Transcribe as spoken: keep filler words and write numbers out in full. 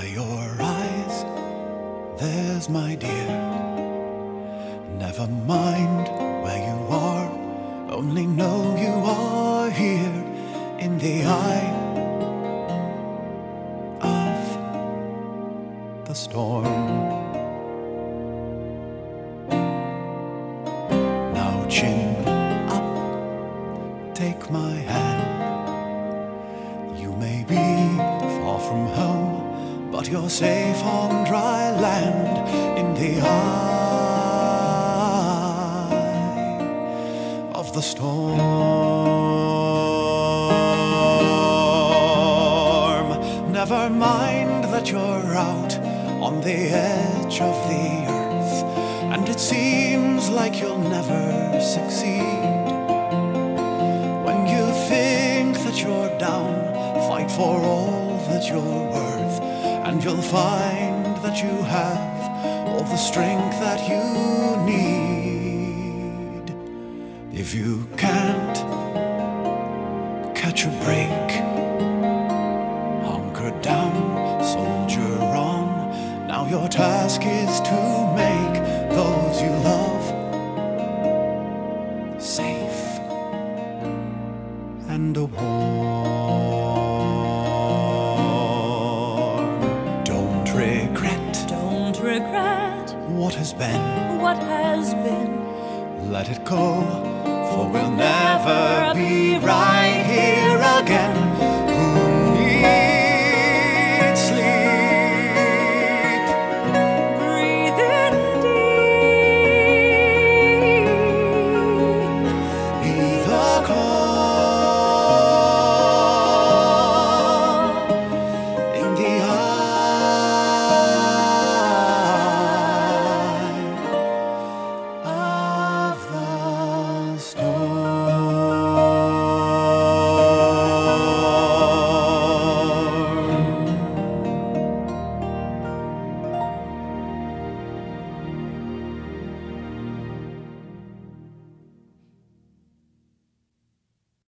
Dry your eyes, there's my dear. Never mind where you are, only know you are here in the eye of the storm. Now chin up, take my hand. You may be far from home, but you're safe on dry land in the eye of the storm. Never mind that you're out on the edge of the earth, and it seems like you'll never succeed. When you think that you're down, fight for all that you're worth, and you'll find that you have all the strength that you need. If you can't catch a break, hunker down, soldier on. Now your task is to make those you love safe and warm. Don't regret, Don't regret what has been. what has been. Let it go, for we'll never be right here again.